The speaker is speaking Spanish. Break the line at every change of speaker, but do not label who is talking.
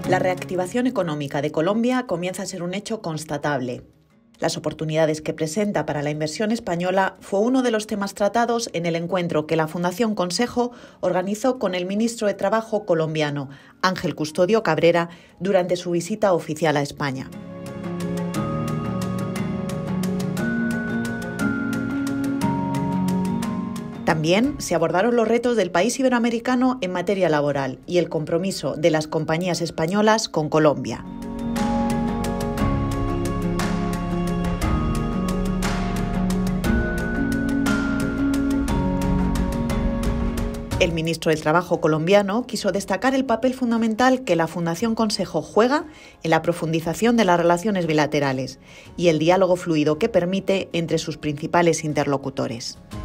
La reactivación económica de Colombia comienza a ser un hecho constatable. Las oportunidades que presenta para la inversión española fue uno de los temas tratados en el encuentro que la Fundación Consejo organizó con el ministro de Trabajo colombiano, Ángel Custodio Cabrera, durante su visita oficial a España. También se abordaron los retos del país iberoamericano en materia laboral y el compromiso de las compañías españolas con Colombia. El ministro del Trabajo colombiano quiso destacar el papel fundamental que la Fundación Consejo juega en la profundización de las relaciones bilaterales y el diálogo fluido que permite entre sus principales interlocutores.